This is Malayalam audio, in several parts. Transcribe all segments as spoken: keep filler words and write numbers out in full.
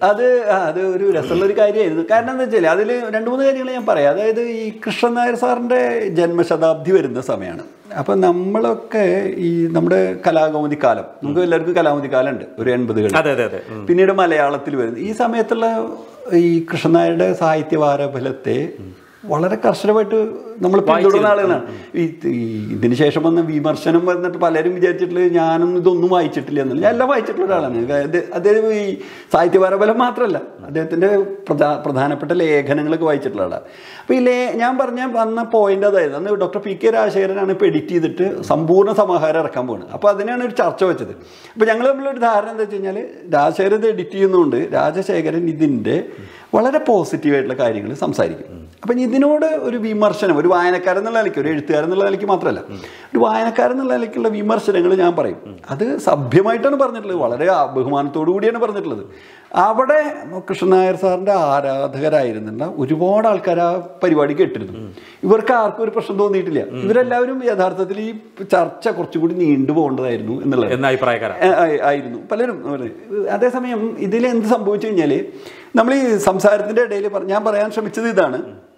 അത് അത് ഒരു രസമുള്ളൊരു കാര്യമായിരുന്നു. കാരണം എന്താ വെച്ചാൽ അതിൽ രണ്ട് മൂന്ന് കാര്യങ്ങൾ ഞാൻ പറയാം. അതായത് ഈ കൃഷ്ണൻ നായർ സാറിൻ്റെ ജന്മശതാബ്ദി വരുന്ന സമയമാണ്. അപ്പം നമ്മളൊക്കെ ഈ നമ്മുടെ കലാകൗമുദി കാലം, നമുക്ക് എല്ലാവർക്കും കലാകൗമുദി കാലം ഉണ്ട്, ഒരു എൺപതുകളിൽ. പിന്നീട് മലയാളത്തിൽ വരുന്നത് ഈ സമയത്തുള്ള ഈ കൃഷ്ണൻ നായരുടെ സാഹിത്യവാരഫലത്തെ വളരെ കർശനമായിട്ട് നമ്മൾ പിന്തുടരുന്ന ആളുകളാണ്. ഈ ഇതിന് ശേഷം വന്ന വിമർശനം വന്നിട്ട് പലരും വിചാരിച്ചിട്ടുള്ള ഞാനും ഇതൊന്നും വായിച്ചിട്ടില്ല എന്നല്ല. ഞാൻ എല്ലാം വായിച്ചിട്ടുള്ള ഒരാളാണ്. അദ്ദേഹം ഈ സാഹിത്യവാരഫലം മാത്രമല്ല, അദ്ദേഹത്തിൻ്റെ പ്രധാ പ്രധാനപ്പെട്ട ലേഖനങ്ങളൊക്കെ വായിച്ചിട്ടുള്ള ആളാണ്. അപ്പോൾ ഈ ലേ ഞാൻ പറഞ്ഞ വന്ന പോയിന്റ് അതായത് അന്ന് ഡോക്ടർ പി കെ രാജശേഖരനാണ് ഇപ്പോൾ എഡിറ്റ് ചെയ്തിട്ട് സമ്പൂർണ്ണ സമാഹാരം ഇറക്കാൻ പോകുന്നത്. അപ്പോൾ അതിനാണ് ഒരു ചർച്ച വെച്ചത്. അപ്പോൾ ഞങ്ങൾ തമ്മിലൊരു ധാരണ എന്താ വെച്ച് കഴിഞ്ഞാൽ രാജശേഖരൻ ഇത് എഡിറ്റ് ചെയ്യുന്നതുകൊണ്ട് രാജശേഖരൻ ഇതിൻ്റെ വളരെ പോസിറ്റീവായിട്ടുള്ള കാര്യങ്ങൾ സംസാരിക്കും. അപ്പം ഇതിനോട് ഒരു വിമർശനം, ഒരു വായനക്കാരൻ എന്നുള്ള നിലയ്ക്ക്, ഒരു എഴുത്തുകാരൻ എന്നുള്ള നിലയ്ക്ക് മാത്രമല്ല, ഒരു വായനക്കാരൻ എന്നുള്ള നിലയ്ക്കുള്ള വിമർശനങ്ങൾ ഞാൻ പറയും. അത് സഭ്യമായിട്ടാണ് പറഞ്ഞിട്ടുള്ളത്, വളരെ ബഹുമാനത്തോടു കൂടിയാണ് പറഞ്ഞിട്ടുള്ളത്. അവിടെ കൃഷ്ണൻ നായർ സാറിൻ്റെ ആരാധകരായിരുന്നുള്ള ഒരുപാട് ആൾക്കാർ ആ പരിപാടി കേട്ടിരുന്നു. ഇവർക്ക് ആർക്കും ഒരു പ്രശ്നം തോന്നിയിട്ടില്ല. ഇവരെല്ലാവരും യഥാർത്ഥത്തിൽ ഈ ചർച്ച കുറച്ചുകൂടി നീണ്ടു പോകേണ്ടതായിരുന്നു എന്നുള്ളത് ആയിരുന്നു പലരും. അതേസമയം ഇതിൽ എന്ത് സംഭവിച്ചു കഴിഞ്ഞാൽ നമ്മൾ ഈ സംസാരത്തിൻ്റെ ഇടയിൽ ഞാൻ പറയാൻ ശ്രമിച്ചത് ഇതാണ്: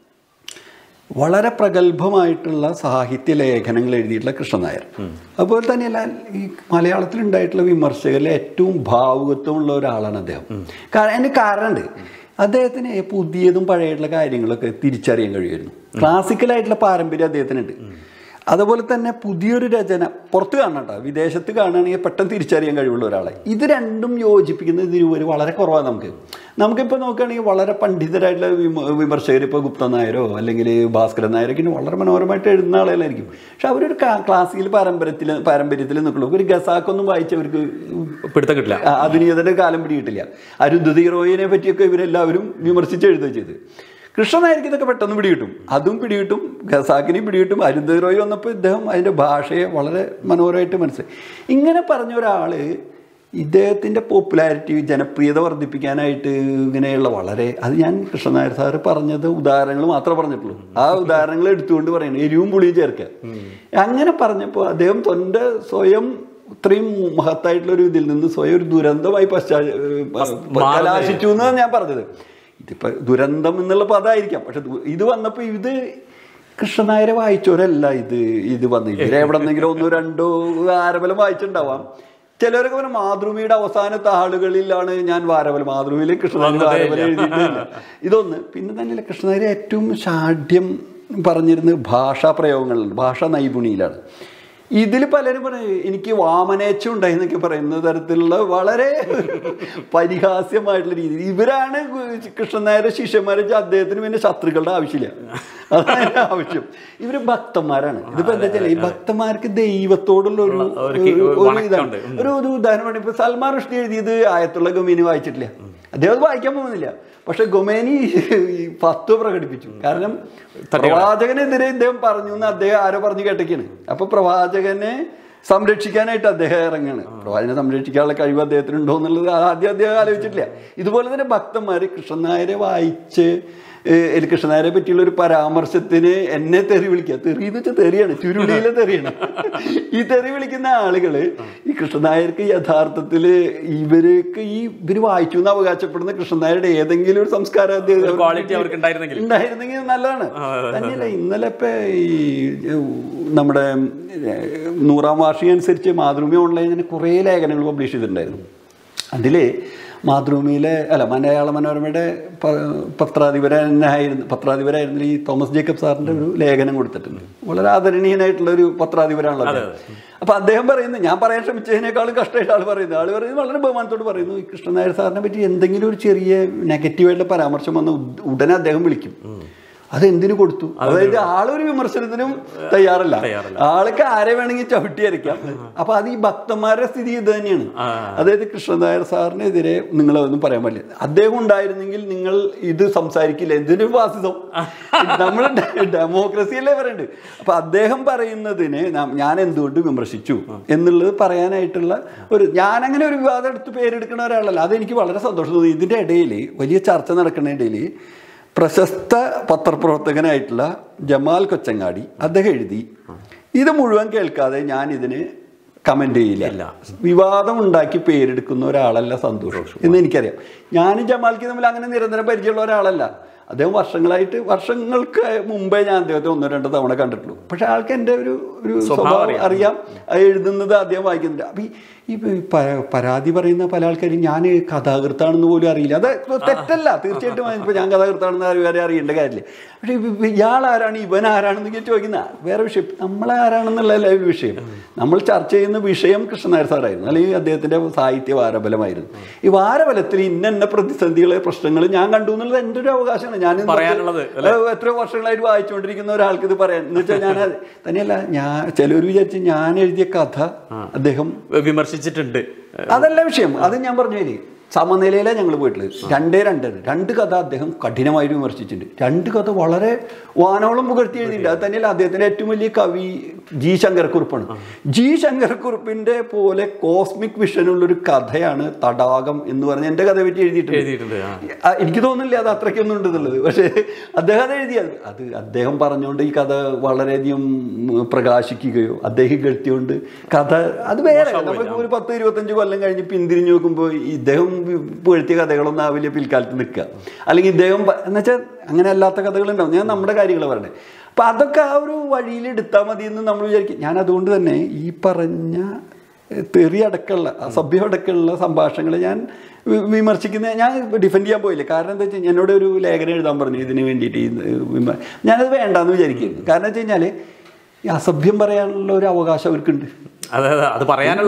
വളരെ പ്രഗത്ഭമായിട്ടുള്ള സാഹിത്യ ലേഖനങ്ങൾ എഴുതിയിട്ടുള്ള കൃഷ്ണൻ നായർ, അതുപോലെ തന്നെയല്ല ഈ മലയാളത്തിലുണ്ടായിട്ടുള്ള വിമർശകരിലെ ഏറ്റവും ഭാവുകത്വമുള്ള ഒരാളാണ് അദ്ദേഹം. കാരണം അതിന് കാരണമുണ്ട്. അദ്ദേഹത്തിന് പുതിയതും പഴയതായിട്ടുള്ള കാര്യങ്ങളൊക്കെ തിരിച്ചറിയാൻ കഴിയുമായിരുന്നു. ക്ലാസിക്കലായിട്ടുള്ള പാരമ്പര്യം അദ്ദേഹത്തിനുണ്ട്. അതുപോലെ തന്നെ പുതിയൊരു രചന പുറത്ത് കാണണം കേട്ടോ, വിദേശത്ത് കാണുകയാണെങ്കിൽ പെട്ടെന്ന് തിരിച്ചറിയാൻ കഴിവുള്ള ഒരാളെ. ഇത് രണ്ടും യോജിപ്പിക്കുന്നത് ഇതിന് വളരെ കുറവാണ്. നമുക്ക് നമുക്കിപ്പോൾ നോക്കുകയാണെങ്കിൽ വളരെ പണ്ഡിതരായിട്ടുള്ള വിമ വിമർശകർ, ഇപ്പോൾ ഗുപ്ത നായരോ അല്ലെങ്കിൽ ഭാസ്കരൻ നായരൊക്കെ വളരെ മനോഹരമായിട്ട് എഴുതുന്ന ആളുകളായിരിക്കും. പക്ഷെ അവരൊരു ക്ലാസിക്കൽ പാരമ്പര്യത്തിൽ പാരമ്പര്യത്തിൽ നിൽക്കുള്ളൂ. ഒരു ഗസാക്കൊന്നും വായിച്ചവർക്ക് പിടുത്തം കിട്ടില്ല, ആധുനികതയുടെ കാലം പിടികിട്ടില്ല. അരുന്ധതി റോയിനെ പറ്റിയൊക്കെ ഇവരെല്ലാവരും വിമർശിച്ച് എഴുതുക ചെയ്ത്. കൃഷ്ണൻ നായർക്ക് ഇതൊക്കെ പെട്ടെന്ന് പിടികിട്ടും, അതും പിടികിട്ടും, ഖസാക്കിനെയും പിടികിട്ടും. അരുന്ധതി റോയ് വന്നപ്പോൾ ഇദ്ദേഹം അതിൻ്റെ ഭാഷയെ വളരെ മനോഹരമായിട്ട് മനസ്സിലായി. ഇങ്ങനെ പറഞ്ഞ ഒരാൾ ഇദ്ദേഹത്തിൻ്റെ പോപ്പുലാരിറ്റി, ജനപ്രിയത വർദ്ധിപ്പിക്കാനായിട്ട് ഇങ്ങനെയുള്ള വളരെ, അത് ഞാൻ കൃഷ്ണൻ നായർ സാറ് പറഞ്ഞത് ഉദാഹരണങ്ങൾ മാത്രമേ പറഞ്ഞിട്ടുള്ളൂ. ആ ഉദാഹരണങ്ങൾ എടുത്തുകൊണ്ട് പറയുന്നത് എരിവും പുളിയും ചേർക്കുക. അങ്ങനെ പറഞ്ഞപ്പോൾ അദ്ദേഹം തൊൻ്റെ സ്വയം ഇത്രയും മഹത്തായിട്ടുള്ളൊരു ഇതിൽ നിന്ന് സ്വയം ഒരു ദുരന്തമായി പശ്ചാ കലാശിച്ചു എന്നാണ് ഞാൻ പറഞ്ഞത്. ഇതിപ്പോൾ ദുരന്തം എന്നുള്ള പദമായിരിക്കാം, പക്ഷെ ഇത് വന്നപ്പോൾ ഇത് കൃഷ്ണൻ നായരെ വായിച്ചവരല്ല ഇത് ഇത് വന്ന് ഇവരെ എവിടെ നിന്നെങ്കിലും ഒന്നോ രണ്ടോ വാരഫലം വായിച്ചിട്ടുണ്ടാവാം. ചിലരൊക്കെ പറഞ്ഞാൽ മാതൃഭൂമിയുടെ അവസാനത്തെ ആളുകളിലാണ് ഞാൻ വാരഫലം, മാതൃഭൂമിയിൽ കൃഷ്ണൻ വാരഫലം എഴുതിയിട്ടില്ല. ഇതൊന്ന്. പിന്നെ തന്നെയല്ല, കൃഷ്ണൻ നായർ ഏറ്റവും ഷാഠ്യം പറഞ്ഞിരുന്നത് ഭാഷാ പ്രയോഗങ്ങളിലാണ്, ഭാഷാ നൈപുണിയിലാണ്. ഇതിൽ പലരും പറയും എനിക്ക് വാമനേച്ഛ ഉണ്ടായി എന്നൊക്കെ പറയുന്ന തരത്തിലുള്ള വളരെ പരിഹാസ്യമായിട്ടുള്ള രീതിയിൽ ഇവരാണ് കൃഷ്ണൻ നായരെ ശിഷ്യന്മാരെ. അദ്ദേഹത്തിന് പിന്നെ ശത്രുക്കളുടെ ആവശ്യമില്ല, അതാണ് ആവശ്യം. ഇവര് ഭക്തന്മാരാണ്. ഇതിപ്പോ എന്താ വെച്ചാൽ ഈ ഭക്തന്മാർക്ക് ദൈവത്തോടുള്ള ഒരു ഇതാണ്. ഒരു ഒരു ഉദാഹരണമാണ് ഇപ്പൊ സൽമാൻ റുഷ്ദി എഴുതിയത് ആയത്തുള്ള ഗമീനി വായിച്ചിട്ടില്ല, അദ്ദേഹം അത് വായിക്കാൻ പോകുന്നില്ല. പക്ഷെ ഗൊമേനി ഫത്വ പ്രകടിപ്പിച്ചു. കാരണം പ്രവാചകനെതിരെ ഇദ്ദേഹം പറഞ്ഞു എന്ന് അദ്ദേഹം ആരോ പറഞ്ഞു കേട്ടൊക്കെയാണ്. അപ്പൊ പ്രവാചകനെ സംരക്ഷിക്കാനായിട്ട് അദ്ദേഹം ഇറങ്ങാണ്. പ്രവാചകനെ സംരക്ഷിക്കാനുള്ള കഴിവ് അദ്ദേഹത്തിനുണ്ടോ എന്നുള്ളത് ആദ്യം അദ്ദേഹം ആലോചിച്ചിട്ടില്ല. ഇതുപോലെ തന്നെ ഭക്തന്മാർ കൃഷ്ണൻ നായരെ വായിച്ച് കൃഷ്ണൻ നായരെ പറ്റിയുള്ള ഒരു പരാമർശത്തിന് എന്നെ തെറി വിളിക്കുക. തെറി എന്ന് വെച്ചാൽ തെറിയാണ്, ചുരുളിയിലെ തെറിയാണ്. ഈ തെറി വിളിക്കുന്ന ആളുകൾ ഈ കൃഷ്ണൻ നായർക്ക് യഥാർത്ഥത്തിൽ ഇവർക്ക് ഈ ഇവർ വായിച്ചു എന്ന് അവകാശപ്പെടുന്ന കൃഷ്ണൻ നായരുടെ ഏതെങ്കിലും ഒരു സംസ്കാരം ഉണ്ടായിരുന്നെങ്കിൽ നല്ലതാണ്. തന്നെയല്ല, ഇന്നലെ ഇപ്പൊ ഈ നമ്മുടെ നൂറാം വാർഷികം അനുസരിച്ച് മാതൃഭൂമി ഓൺലൈനിന് കുറേ ലേഖനങ്ങൾ പബ്ലിഷ് ചെയ്തിട്ടുണ്ടായിരുന്നു. അതിൽ മാതൃഭൂമിയിലെ അല്ല മലയാള മനോരമയുടെ പത്രാധിപരായിരുന്നു പത്രാധിപരായിരുന്നു ഈ തോമസ് ജേക്കബ് സാറിൻ്റെ ഒരു ലേഖനം കൊടുത്തിട്ടുണ്ട്. വളരെ ആദരണീയനായിട്ടുള്ള ഒരു പത്രാധിപരാണല്ലോ അദ്ദേഹം. അപ്പോൾ അദ്ദേഹം പറയുന്നത്, ഞാൻ പറയാൻ ശ്രമിച്ചതിനേക്കാളും കഷ്ടമായിട്ട് ആൾ പറയുന്നത് ആൾ പറയുന്നത് വളരെ ബഹുമാനത്തോട് പറയുന്നു, ഈ കൃഷ്ണൻ നായർ സാറിനെ പറ്റി എന്തെങ്കിലും ഒരു ചെറിയ നെഗറ്റീവായിട്ടുള്ള പരാമർശം വന്ന ഉടനെ അദ്ദേഹം വിളിക്കും. അതെന്തിനു കൊടുത്തു? അതായത് ആളൊരു വിമർശനത്തിനും തയ്യാറല്ല, ആൾക്ക് ആരെ വേണമെങ്കിൽ ചവിട്ടിയരയ്ക്കാം. അപ്പൊ അത് ഈ ഭക്തന്മാരുടെ സ്ഥിതി ഇത് തന്നെയാണ്. അതായത് കൃഷ്ണൻ നായർ സാറിനെതിരെ നിങ്ങളതൊന്നും പറയാൻ പറ്റില്ല. അദ്ദേഹം ഉണ്ടായിരുന്നെങ്കിൽ നിങ്ങൾ ഇത് സംസാരിക്കില്ല. എന്തിനു ഫാസിസം? നമ്മൾ ഡെമോക്രസിയല്ലേ പറയുന്നത്. അപ്പൊ അദ്ദേഹം പറയുന്നതിന് ഞാൻ എന്തുകൊണ്ട് വിമർശിച്ചു എന്നുള്ളത് പറയാനായിട്ടുള്ള ഒരു, ഞാനങ്ങനെ ഒരു വിവാദം എടുത്ത് പേരെടുക്കുന്ന ഒരാളല്ല. അതെനിക്ക് വളരെ സന്തോഷം തോന്നി. ഇതിന്റെ ഇടയിൽ വലിയ ചർച്ച നടക്കുന്ന ഇടയിൽ പ്രശസ്ത പത്രപ്രവർത്തകനായിട്ടുള്ള ജമാൽ കൊച്ചങ്ങാടി അദ്ദേഹം എഴുതി, ഇത് മുഴുവൻ കേൾക്കാതെ ഞാൻ ഇതിന് കമന്റ് ചെയ്യില്ല. വിവാദം ഉണ്ടാക്കി പേരെടുക്കുന്ന ഒരാളല്ല സന്തോഷ് എന്ന് എനിക്കറിയാം. ഞാനും ജമാൽക്ക് തമ്മിൽ അങ്ങനെ നിരന്തരം പരിചയമുള്ള ഒരാളല്ല. അദ്ദേഹം വർഷങ്ങളായിട്ട് വർഷങ്ങൾക്ക് മുമ്പേ ഞാൻ അദ്ദേഹത്തെ ഒന്നോ രണ്ടോ തവണ കണ്ടിട്ടുള്ളൂ. പക്ഷെ ആൾക്ക് എൻ്റെ ഒരു ഒരു സ്വഭാവം അറിയാം, എഴുതുന്നത് അദ്ദേഹം വായിക്കുന്നുണ്ട്. അപ്പം ഈ പരാതി പറയുന്ന പല ആൾക്കാരും ഞാൻ കഥാകൃത്താണെന്ന് പോലും അറിയില്ല. അത് തെറ്റല്ല, തീർച്ചയായിട്ടും. ഇപ്പോൾ ഞാൻ കഥാകൃത്താണെന്ന് ആരും അറിയേണ്ട കാര്യമില്ല. പക്ഷേ ഇയാൾ ആരാണ്, ഇവൻ ആരാണെന്ന് ചോദിക്കുന്ന വേറെ വിഷയം. നമ്മളാരാണെന്നുള്ള വിഷയം, നമ്മൾ ചർച്ച ചെയ്യുന്ന വിഷയം കൃഷ്ണനായർ സാറായിരുന്നു, അല്ലെങ്കിൽ അദ്ദേഹത്തിൻ്റെ സാഹിത്യ വാരബലമായിരുന്നു. ഈ വാരബലത്തിൽ ഇന്ന ഇന്ന പ്രതിസന്ധികളെ പ്രശ്നങ്ങൾ ഞാൻ കണ്ടു എന്നുള്ളത് എൻ്റെ ഒരു അവകാശമാണ്. ഞാൻ എത്രയോ വർഷങ്ങളായിട്ട് വായിച്ചുകൊണ്ടിരിക്കുന്ന ഒരാൾക്ക് ഇത് പറയാൻ എന്ന് വെച്ചാൽ ഞാൻ തന്നെയല്ല, ഞാൻ ചിലർ വിചാരിച്ച് ഞാൻ എഴുതിയ കഥ അദ്ദേഹം വിമർശിച്ചിട്ടുണ്ട്. അതല്ല വിഷയം. അത് ഞാൻ പറഞ്ഞു തരി. സമനിലയിലാണ് ഞങ്ങൾ പോയിട്ടുള്ളത്. രണ്ടേ രണ്ടാണ്. രണ്ട് കഥ അദ്ദേഹം കഠിനമായിട്ട് വിമർശിച്ചിട്ടുണ്ട്. രണ്ട് കഥ വളരെ വാനോളം പുകഴ്ത്തി എഴുതിയിട്ടുണ്ട്. അത് തന്നെയല്ല അദ്ദേഹത്തിൻ്റെ ഏറ്റവും വലിയ കവി ജി ശങ്കരക്കുറുപ്പാണ്. ജി ശങ്കരക്കുറുപ്പിൻ്റെ പോലെ കോസ്മിക് വിഷനുള്ളൊരു കഥയാണ് തടാകം എന്ന് പറഞ്ഞ് എൻ്റെ കഥ പറ്റി എഴുതിയിട്ടുണ്ട്. എനിക്ക് തോന്നുന്നില്ല അത് അത്രയ്ക്കൊന്നും ഉണ്ടെന്നുള്ളത്. പക്ഷേ അദ്ദേഹം അത് എഴുതിയത് അത് അദ്ദേഹം പറഞ്ഞുകൊണ്ട് ഈ കഥ വളരെയധികം പ്രകാശിക്കുകയോ അദ്ദേഹം കെട്ടിയോണ്ട് കഥ അത് വേറെ. നമുക്ക് ഒരു പത്ത് ഇരുപത്തഞ്ച് കൊല്ലം കഴിഞ്ഞ് പിന്തിരിഞ്ഞ് നോക്കുമ്പോൾ ഇദ്ദേഹം പുകഴ്ത്തിയ കഥകളൊന്നും ആവില്ല പിൽക്കാലത്ത് നിൽക്കുക. അല്ലെങ്കിൽ ഇദ്ദേഹം എന്ന് വെച്ചാൽ അങ്ങനെ അല്ലാത്ത കഥകളുണ്ടാവും. ഞാൻ നമ്മുടെ കാര്യങ്ങൾ പറയണേ. അപ്പം അതൊക്കെ ആ ഒരു വഴിയിൽ എടുത്താൽ മതി എന്ന് നമ്മൾ വിചാരിക്കും. ഞാൻ അതുകൊണ്ട് തന്നെ ഈ പറഞ്ഞ തെറി അടക്കമുള്ള അസഭ്യം അടക്കമുള്ള സംഭാഷണങ്ങൾ ഞാൻ വിമർശിക്കുന്ന ഞാൻ ഡിഫെൻഡ് ചെയ്യാൻ പോയില്ല. കാരണം എന്താ വെച്ചാൽ എന്നോട് ഒരു ലേഖനം എഴുതാൻ പറഞ്ഞു ഇതിന് വേണ്ടിയിട്ട്. ഞാനത് വേണ്ടാന്ന് വിചാരിക്കുന്നു. കാരണം വെച്ച് കഴിഞ്ഞാൽ ഈ അസഭ്യം പറയാനുള്ള ഒരു അവകാശം അവർക്കുണ്ട്. അത് പറയാനുള്ള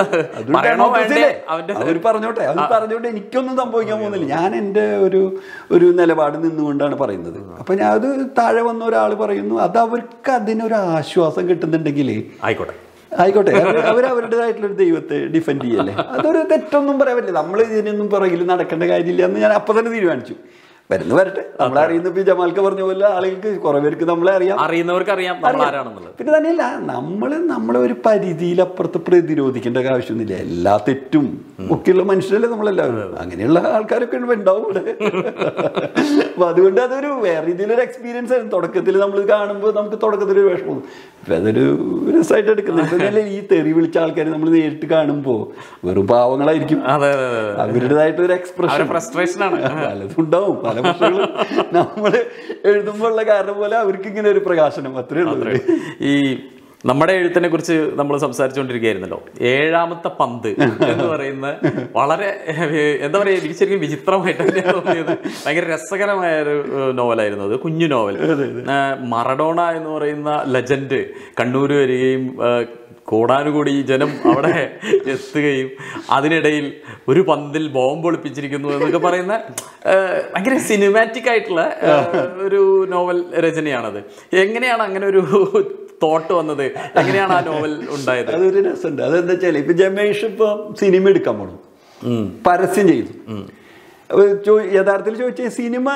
അവർ പറഞ്ഞോട്ടെ, അത് പറഞ്ഞോട്ടെ, എനിക്കൊന്നും സംഭവിക്കാൻ പോകുന്നില്ല. ഞാൻ എൻ്റെ ഒരു ഒരു നിലപാട് നിന്നുകൊണ്ടാണ് പറയുന്നത്. അപ്പം ഞാൻ അത് താഴെ വന്ന ഒരാൾ പറയുന്നു, അത് അവർക്ക് അതിനൊരു ആശ്വാസം കിട്ടുന്നുണ്ടെങ്കിൽ ആയിക്കോട്ടെ ആയിക്കോട്ടെ അവർ അവരുടേതായിട്ടുള്ളൊരു ദൈവത്തെ ഡിഫെൻഡ് ചെയ്യല്ലേ. അതൊരു തെറ്റൊന്നും പറയാൻ പറ്റില്ല. നമ്മൾ ഇതിനൊന്നും പുറകിൽ നടക്കേണ്ട കാര്യമില്ല എന്ന് ഞാൻ അപ്പം തന്നെ തീരുമാനിച്ചു. വരുന്ന വരട്ടെ. നമ്മളെ അറിയുന്ന ഇപ്പം ജമാൽക്ക് പറഞ്ഞ പോലെ ആളുകൾക്ക് കുറെ പേർക്ക് നമ്മളെ അറിയാം, അറിയുന്നവർക്ക് അറിയാം. പിന്നെ തന്നെയല്ല നമ്മൾ നമ്മളെ ഒരു പരിധിയിലപ്പുറത്ത് പ്രതിരോധിക്കേണ്ട ആവശ്യമൊന്നുമില്ല. എല്ലാ തെറ്റും ഒക്കെയുള്ള മനുഷ്യരല്ലേ നമ്മളെല്ലാവരും. അങ്ങനെയുള്ള ആൾക്കാരൊക്കെ ഉണ്ടാവും ഇവിടെ. അപ്പൊ അതുകൊണ്ട് അതൊരു വേറെ രീതിയിലൊരു എക്സ്പീരിയൻസ് ആയിരുന്നു. തുടക്കത്തിൽ നമ്മൾ കാണുമ്പോൾ നമുക്ക് തുടക്കത്തിലൊരു വിഷമം, അതൊരു രസമായിട്ട് എടുക്കുന്നത്. ഈ തെറി വിളിച്ച ആൾക്കാർ നമ്മൾ നേരിട്ട് കാണുമ്പോൾ വെറും പാവങ്ങളായിരിക്കും. അവരുടേതായിട്ടൊരു എക്സ്പ്രഷൻ പലതുണ്ടാവും. പല പ്രശ്നങ്ങളും നമ്മൾ എഴുതുമ്പോൾ ഉള്ള കാരണം പോലെ അവർക്ക് ഇങ്ങനെ ഒരു പ്രകാശനം അത്രേ ഉള്ളൂ. ഈ നമ്മുടെ എഴുത്തിനെ കുറിച്ച് നമ്മൾ സംസാരിച്ചുകൊണ്ടിരിക്കുകയായിരുന്നല്ലോ. ഏഴാമത്തെ പന്ത് എന്ന് പറയുന്ന വളരെ എന്താ പറയുക, എനിക്ക് ശരിക്കും വിചിത്രമായിട്ട് തോന്നിയത്. ഭയങ്കര രസകരമായ ഒരു നോവലായിരുന്നു അത്. കുഞ്ഞു നോവൽ. മറഡോണ എന്ന് പറയുന്ന ലെജൻഡ് കണ്ണൂർ വരികയും കോടാനുകൂടി ജനം അവിടെ എത്തുകയും അതിനിടയിൽ ഒരു പന്തിൽ ബോംബ് ഒളിപ്പിച്ചിരിക്കുന്നു എന്നൊക്കെ പറയുന്ന ഭയങ്കര സിനിമാറ്റിക് ആയിട്ടുള്ള ഒരു നോവൽ രചനയാണത്. എങ്ങനെയാണ് അങ്ങനെ ഒരു തോട്ട് വന്നത്? എങ്ങനെയാണ് ആ നോവൽ ഉണ്ടായത്? അതൊരു രസമുണ്ട്. അതെന്താ വെച്ചാൽ ഇപ്പൊ ജമേഷ് ഇപ്പൊ സിനിമ എടുക്കാൻ പോണു, പരസ്യം ചെയ്തു. യഥാർത്ഥത്തിൽ ചോദിച്ച സിനിമ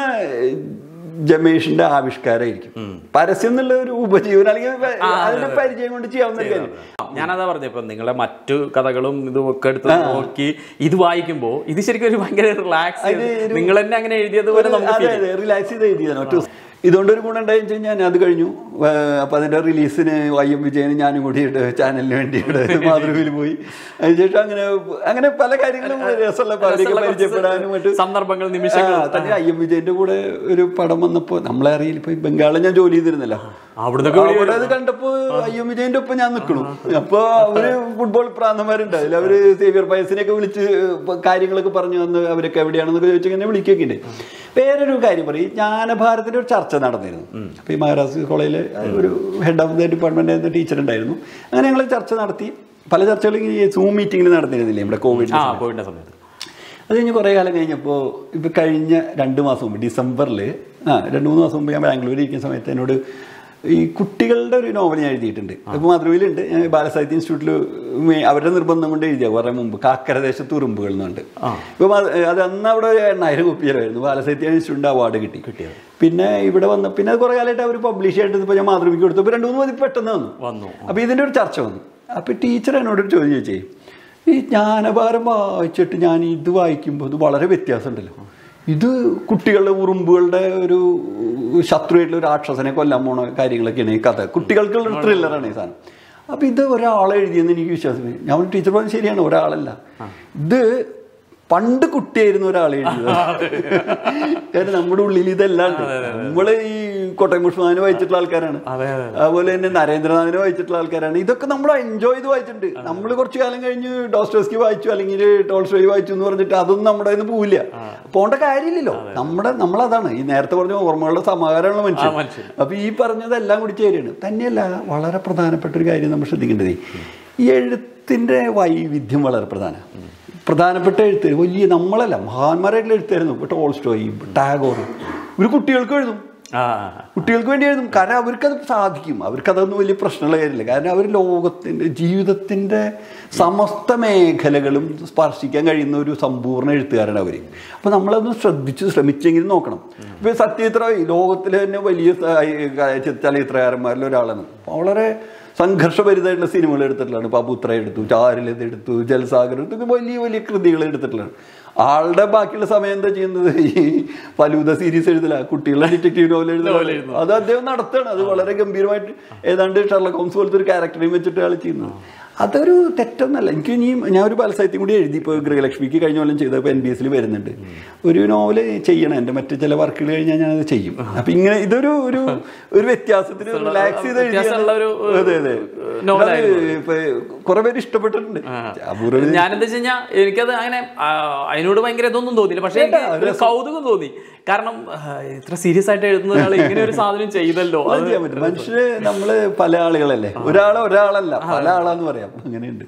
ജമേഷിന്റെ ആവിഷ്കാരമായിരിക്കും. പരസ്യം എന്നുള്ള ഒരു ഉപജീവനം അല്ലെങ്കിൽ അതിന്റെ പരിചയം കൊണ്ട് ചെയ്യാവുന്ന കാര്യം. ഞാനതാ പറഞ്ഞ ഇപ്പൊ നിങ്ങളെ മറ്റു കഥകളും ഇതും ഒക്കെ എടുത്ത് നോക്കി ഇത് വായിക്കുമ്പോ ഇത് ശരിക്കും ഒരു ഭയങ്കര റിലാക്സ്, നിങ്ങൾ തന്നെ അങ്ങനെ എഴുതിയതുപോലെ റിലാക്സ് ചെയ്ത് എഴുതിയതാണ്. ഒറ്റ ഇതുകൊണ്ടൊരു ഗുണം ഉണ്ടായെന്ന് വെച്ച് കഴിഞ്ഞാൽ അത് കഴിഞ്ഞു. അപ്പം അതിൻ്റെ റിലീസിന് ഐ എം വിജയന് ഞാനും കൂടിയിട്ട് ചാനലിന് വേണ്ടിയിട്ട് മാതൃഭൂമിയിൽ പോയി. അതിനുശേഷം അങ്ങനെ അങ്ങനെ പല കാര്യങ്ങളും രസമുള്ള പരിചയപ്പെടാനും മറ്റു സന്ദർഭങ്ങൾ നിമിഷങ്ങൾ. തന്നെ ഐ എം വിജയൻ്റെ കൂടെ ഒരു പടം വന്നപ്പോൾ നമ്മളെ അറിയില്ല. ഇപ്പം ബംഗാളിൽ ഞാൻ ജോലി ചെയ്തിരുന്നല്ലോ, അവിടെ അത് കണ്ടപ്പോൾ ഐ എം വിജയൻ്റെ ഒപ്പം ഞാൻ നിൽക്കണു. അപ്പോൾ അവര് ഫുട്ബോൾ പ്രാന്തന്മാരുണ്ടാവില്ല, അവര് സേവിയർ പയസിനെയൊക്കെ വിളിച്ച് കാര്യങ്ങളൊക്കെ പറഞ്ഞു വന്ന് അവരൊക്കെ എവിടെയാണെന്നൊക്കെ ചോദിച്ചു ഇങ്ങനെ വിളിക്കുകയൊക്കെ ഉണ്ട്. വേറൊരു കാര്യം പറയും, ജ്ഞാനഭാരതിൻ്റെ ഒരു ചർച്ച നടന്നിരുന്നു. അപ്പോൾ ഈ മഹാരാജ് കോളേജിൽ ഒരു ഹെഡ് ഓഫ് ദ ഡിപ്പാർട്ട്മെന്റ് എന്ന ടീച്ചർ ഉണ്ടായിരുന്നു. അങ്ങനെ ഞങ്ങൾ ചർച്ച നടത്തി. പല ചർച്ചകളും ഈ സൂം മീറ്റിങ്ങിൽ നടന്നിരുന്നില്ലേ നമ്മുടെ കോവിഡ് കോവിഡിൻ്റെ സമയത്ത്. അത് കഴിഞ്ഞ് കുറേ കാലം കഴിഞ്ഞപ്പോൾ ഇപ്പോൾ കഴിഞ്ഞ രണ്ട് മാസം മുമ്പ് ഡിസംബറിൽ ആ രണ്ട് മൂന്ന് മാസം മുമ്പ് ഞാൻ ബാംഗ്ലൂരിൽ ഇരിക്കുന്ന സമയത്ത് എന്നോട് ഈ കുട്ടികളുടെ ഒരു നോവൽ ഞാൻ എഴുതിയിട്ടുണ്ട്. ഇപ്പോൾ മാതൃഭൂമിയിലുണ്ട്. ഞാൻ ബാലസാഹിത്യ ഇൻസ്റ്റിറ്റ്യൂട്ടിൽ അവരുടെ നിർബന്ധം കൊണ്ട് എഴുതിയ കുറേ മുമ്പ് കാക്കരദേശത്ത് ഉറുമ്പുകൾ എന്നുണ്ട്. ഇപ്പോൾ അത് അന്ന് അവിടെ എണ്ണായിരം കോപ്പിയായിരുന്നു. ബാലസാഹിത്യ ഇൻസ്റ്റിറ്റ്യൂട്ടിൻ്റെ അവാർഡ് കിട്ടി കിട്ടിയത്. പിന്നെ ഇവിടെ വന്ന പിന്നെ അത് കുറേ കാലമായിട്ട് അവർ പബ്ലിഷ് ചെയ്തിട്ട് ഇപ്പോൾ ഞാൻ മാതൃഭൂമിക്ക് കൊടുത്തപ്പോൾ രണ്ട് മൂന്ന് മതി പെട്ടെന്ന് വന്നു വന്നു അപ്പോൾ ഇതിൻ്റെ ഒരു ചർച്ച വന്നു. അപ്പോൾ ടീച്ചർ എന്നോടൊരു ചോദ്യം ചോദിച്ചേ, ഈ ജ്ഞാനഭാരം വായിച്ചിട്ട് ഞാൻ ഇത് വായിക്കുമ്പോൾ ഇത് വളരെ വ്യത്യാസമുണ്ടല്ലോ. ഇത് കുട്ടികളുടെ ഉറുമ്പുകളുടെ ഒരു ശത്രുവായിട്ടുള്ള ഒരു രാക്ഷസനെ കൊല്ലാൻ പോണ കാര്യങ്ങളൊക്കെയാണ് ഈ കഥ. കുട്ടികൾക്കുള്ള ത്രില്ലറാണ് ഈ സാധനം. അപ്പം ഇത് ഒരാളെ എഴുതിയെന്ന് എനിക്ക് വിശ്വാസം. ഞാൻ ടീച്ചർ പറഞ്ഞത് ശരിയാണ്, ഒരാളല്ല, ഇത് പണ്ട് കുട്ടിയായിരുന്നു ഒരാൾ എഴുതിയത്. കാരണം നമ്മുടെ ഉള്ളിൽ ഇതെല്ലാം ഉണ്ട്. നമ്മള് ഈ കോട്ടയം പുഷ്പനാഥനെ വായിച്ചിട്ടുള്ള ആൾക്കാരാണ്, അതുപോലെ തന്നെ നരേന്ദ്രനാഥിനെ വായിച്ചിട്ടുള്ള ആൾക്കാരാണ്. ഇതൊക്കെ നമ്മൾ എൻജോയ് ചെയ്ത് വായിച്ചിട്ടുണ്ട്. നമ്മൾ കുറച്ചു കാലം കഴിഞ്ഞ് ഡോസ്റ്റോവ്സ്കി വായിച്ചു അല്ലെങ്കിൽ ടോൾസ്റ്റോയ് വായിച്ചു എന്ന് പറഞ്ഞിട്ട് അതൊന്നും നമ്മുടെ കയ്യിൽ നിന്ന് പോവില്ല, പോകേണ്ട കാര്യമില്ലല്ലോ. നമ്മുടെ നമ്മളതാണ് ഈ നേരത്തെ പറഞ്ഞ ഓർമ്മകളുടെ സമാഹാരമുള്ള മനുഷ്യൻ. അപ്പൊ ഈ പറഞ്ഞതെല്ലാം കൂടി ചേരുകയാണ്. തന്നെയല്ല, വളരെ പ്രധാനപ്പെട്ട ഒരു കാര്യം നമ്മൾ ശ്രദ്ധിക്കേണ്ടത്, ഈ എഴുത്തിന്റെ വൈവിധ്യം വളരെ പ്രധാനം. പ്രധാനപ്പെട്ട എഴുത്ത് വലിയ നമ്മളല്ല, മഹാന്മാരായിട്ടുള്ള എഴുത്തായിരുന്നു. ഇപ്പോൾ ടോൾസ്റ്റോയ്, ടാഗോർ, ഒരു കുട്ടികൾക്ക് എഴുതും, കുട്ടികൾക്ക് വേണ്ടി എഴുതും. കാരണം അവർക്കത് സാധിക്കും, അവർക്കതൊന്നും വലിയ പ്രശ്നമുള്ള കാര്യമില്ല. കാരണം അവർ ലോകത്തിൻ്റെ ജീവിതത്തിൻ്റെ സമസ്ത മേഖലകളും സ്പർശിക്കാൻ കഴിയുന്ന ഒരു സമ്പൂർണ്ണ എഴുത്തുകാരാണ് അവർ. അപ്പോൾ നമ്മളതൊന്ന് ശ്രദ്ധിച്ച് ശ്രമിച്ചെങ്കിലും നോക്കണം. ഇപ്പോൾ സത്യചിത്ര ലോകത്തിലെ തന്നെ വലിയ ചലച്ചിത്രകാരന്മാരിൽ ഒരാളാണ്. വളരെ സംഘർഷഭരിതമായിട്ടുള്ള സിനിമകൾ എടുത്തിട്ടുള്ളതാണ്. ഇപ്പോൾ അബുത്ര എടുത്തു, ചാരുലത എടുത്തു, ജലസാഗർ എടുത്തു, വലിയ വലിയ കൃതികൾ എടുത്തിട്ടുള്ളതാണ്. ആളുടെ ബാക്കിയുള്ള സമയം എന്താ ചെയ്യുന്നത്? ഈ ഫലൂദ സീരീസ് എഴുതില്ല, കുട്ടികളുടെ ഡിറ്റക്റ്റീവ് നോവൽ എഴുതുക, അത് അദ്ദേഹം നടത്തുകയാണ്. അത് വളരെ ഗംഭീരമായിട്ട് ഏതാണ്ട് ഷെർലക് ഹോംസ് പോലത്തെ ഒരു ക്യാരക്ടറേയും വെച്ചിട്ട് ആൾ ചെയ്യുന്നത്. അതൊരു തെറ്റൊന്നല്ല. എനിക്ക് ഇനിയും ഞാൻ ഒരു ബാലസാഹിത്യം കൂടി എഴുതി. ഇപ്പോൾ ഗൃഹലക്ഷ്മിക്ക് കഴിഞ്ഞ കൊല്ലം ചെയ്തത് ഇപ്പോൾ എൻ ബി എസിൽ വരുന്നുണ്ട്. ഒരു നോവല് ചെയ്യണം, എൻ്റെ മറ്റു ചില വർക്കുകൾ കഴിഞ്ഞാൽ ഞാനത് ചെയ്യും. അപ്പം ഇങ്ങനെ ഇതൊരു ഒരു ഒരു വ്യത്യാസത്തിന് റിലാക്സ് ചെയ്ത് എഴുതിയുള്ള ഒരു അതെ അതെ ഇപ്പൊ കുറെ പേര് ഇഷ്ടപ്പെട്ടിട്ടുണ്ട്. ഞാനെന്താ വെച്ച് കഴിഞ്ഞാൽ എനിക്കത് അങ്ങനെ അതിനോട് ഭയങ്കര ഇതൊന്നും തോന്നിയില്ല, പക്ഷേ എനിക്ക് കൗതുകം തോന്നി. കാരണം ഇത്ര സീരിയസ് ആയിട്ട് എഴുതുന്ന ഒരാൾ ഇങ്ങനെ ഒരു സാധനം ചെയ്തല്ലോ. അത് ചെയ്യാൻ പറ്റും. മനുഷ്യര് നമ്മള് പല ആളുകളല്ലേ, ഒരാളെ ഒരാളല്ല പല ആളാന്ന് പറയാം. അങ്ങനെയുണ്ട്.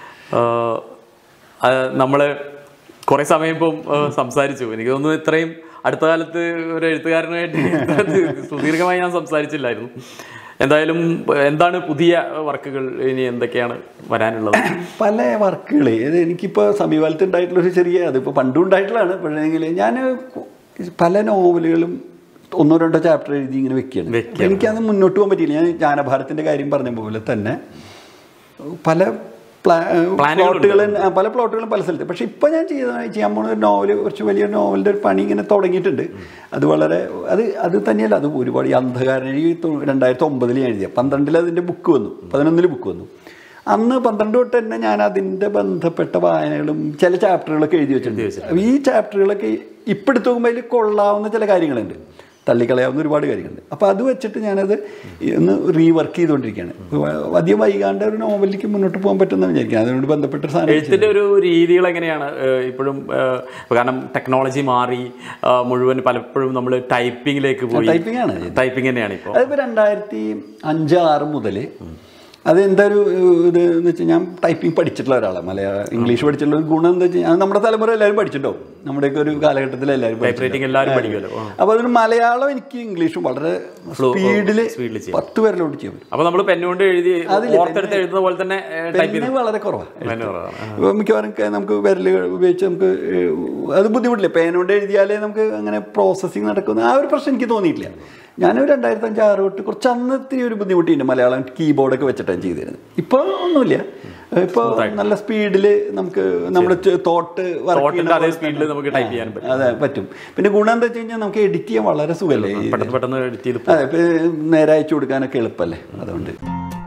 നമ്മള് കുറെ സമയം ഇപ്പം സംസാരിച്ചു. എനിക്ക് തോന്നുന്നു ഇത്രയും അടുത്ത കാലത്ത് ഒരു എഴുത്തുകാരനായിട്ട് സുദീർഘമായി ഞാൻ സംസാരിച്ചില്ലായിരുന്നു. എന്തായാലും എന്താണ് പുതിയ വർക്കുകൾ, ഇനി എന്തൊക്കെയാണ് വരാനുള്ളത്? പല വർക്കുകൾ എനിക്കിപ്പോൾ സമീപകാലത്ത് ഉണ്ടായിട്ടുള്ളൊരു ചെറിയ, അതിപ്പോൾ പണ്ടും ഉണ്ടായിട്ടുള്ളതാണ്. പക്ഷേങ്കിൽ ഞാൻ പല നോവലുകളും ഒന്നോ രണ്ടോ ചാപ്റ്റർ എഴുതി ഇങ്ങനെ വെക്കുകയാണ്. എനിക്കത് മുന്നോട്ട് പോകാൻ പറ്റിയില്ല. ഞാൻ ജ്ഞാനഭാരത്തിൻ്റെ കാര്യം പറഞ്ഞ പോലെ തന്നെ പല പ്ലോട്ടുകളും പല പ്ലോട്ടുകളും പല സ്ഥലത്ത്. പക്ഷെ ഇപ്പം ഞാൻ ചെയ്ത ചെയ്യാൻ പോകുന്ന ഒരു നോവൽ, കുറച്ച് വലിയ നോവലിൻ്റെ ഒരു പണി ഇങ്ങനെ തുടങ്ങിയിട്ടുണ്ട്. അത് വളരെ അത് അത് തന്നെയല്ല, അത് ഒരുപാട് ഈ അന്ധകാരൻ ഈ രണ്ടായിരത്തി ഒമ്പതിൽ ഞാൻ എഴുതിയ, പന്ത്രണ്ടിൽ അതിൻ്റെ ബുക്ക് വന്നു, പതിനൊന്നിൽ ബുക്ക് വന്നു. അന്ന് പന്ത്രണ്ട് തൊട്ട് തന്നെ ഞാൻ അതിൻ്റെ ബന്ധപ്പെട്ട വായനകളും ചില ചാപ്റ്ററുകളൊക്കെ എഴുതി വെച്ചിട്ടുണ്ട്. ഈ ചാപ്റ്ററുകളൊക്കെ ഇപ്പം എടുത്ത് നോക്കുമ്പോൾ അതിൽ കൊള്ളാവുന്ന ചില കാര്യങ്ങളുണ്ട്, തള്ളിക്കളയാവുന്ന ഒരുപാട് കാര്യങ്ങളുണ്ട്. അപ്പോൾ അത് വെച്ചിട്ട് ഞാനത് ഒന്ന് റീവർക്ക് ചെയ്തുകൊണ്ടിരിക്കുകയാണ്. അധികം വൈകാണ്ട് ഒരു നോവലിലേക്ക് മുന്നോട്ട് പോകാൻ പറ്റുമെന്ന് വിചാരിക്കുന്നത്. അതിനോട് ബന്ധപ്പെട്ട സാധനം എഴുത്തിൻ്റെ ഒരു രീതികൾ എങ്ങനെയാണ് ഇപ്പോഴും? കാരണം ടെക്നോളജി മാറി മുഴുവൻ, പലപ്പോഴും നമ്മൾ ടൈപ്പിങ്ങിലേക്ക് പോയി. ടൈപ്പിംഗ് ആണ് ടൈപ്പിംഗ് തന്നെയാണ് ഇപ്പോൾ. അതിപ്പോൾ രണ്ടായിരത്തി അഞ്ച് ആറ് മുതൽ അതെന്താ ഒരു ഇത് എന്ന് വെച്ചാൽ, ഞാൻ ടൈപ്പിംഗ് പഠിച്ചിട്ടുള്ള ഒരാളാണ്. മലയാളം ഇംഗ്ലീഷ് പഠിച്ചിട്ടുള്ള ഒരു ഗുണം എന്താ വെച്ചാൽ, നമ്മുടെ തലമുറ എല്ലാവരും പഠിച്ചിട്ടുണ്ടാവും, നമ്മുടെയൊക്കെ ഒരു കാലഘട്ടത്തിൽ എല്ലാവരും പഠിക്കുമല്ലോ. അപ്പോൾ അതിന് മലയാളം എനിക്ക് ഇംഗ്ലീഷും വളരെ സ്പീഡിൽ പത്ത് പേരിലോട്ട് ചെയ്യാൻ പറ്റും. അപ്പോൾ നമ്മൾ പെന്നുകൊണ്ട് എഴുതി എഴുതുന്ന പോലെ തന്നെ പെന്ന് വളരെ കുറവാണ്. ഇപ്പോൾ മിക്കവാറും നമുക്ക് വിരൽ ഉപയോഗിച്ച് നമുക്ക് അത് ബുദ്ധിമുട്ടില്ല. പേനോണ്ട് എഴുതിയാലേ നമുക്ക് അങ്ങനെ പ്രോസസ്സിങ് നടക്കുന്ന ആ ഒരു പ്രശ്നം എനിക്ക് തോന്നിയിട്ടില്ല. ഞാനൊരു രണ്ടായിരത്തി അഞ്ച് ആറ് തൊട്ട് കുറച്ച് അന്നത്തെ ഒരു ബുദ്ധിമുട്ടുണ്ട് മലയാളം കീബോർഡൊക്കെ വെച്ചിട്ടാണ് ചെയ്തിരുന്നത്. ഇപ്പോൾ ഒന്നുമില്ല, ഇപ്പോൾ നല്ല സ്പീഡിൽ നമുക്ക് നമ്മുടെ തോട്ട് അതേ സ്പീഡിൽ നമുക്ക് ടൈപ്പ് ചെയ്യാൻ പറ്റും. അതെ പറ്റും. പിന്നെ ഗുണം എന്താ വെച്ച് കഴിഞ്ഞാൽ നമുക്ക് എഡിറ്റ് ചെയ്യാൻ വളരെ സുഖമല്ലേ, പെട്ടെന്ന് എഡിറ്റ് ചെയ്ത് അതെ നേരെ അയച്ചു കൊടുക്കാനൊക്കെ എളുപ്പമല്ലേ. അതുകൊണ്ട്